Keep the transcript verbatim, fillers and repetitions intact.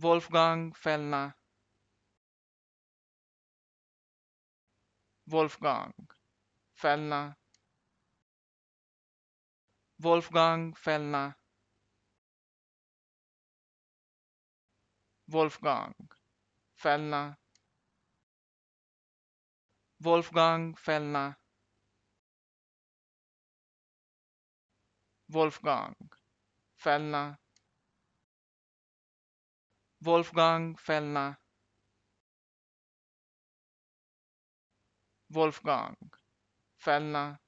Wolfgang Fellner, Wolfgang Fellner, Wolfgang Fellner, Wolfgang Fellner, Wolfgang Fellner, Wolfgang Fellner, Wolfgang Fellner, Wolfgang Fellner,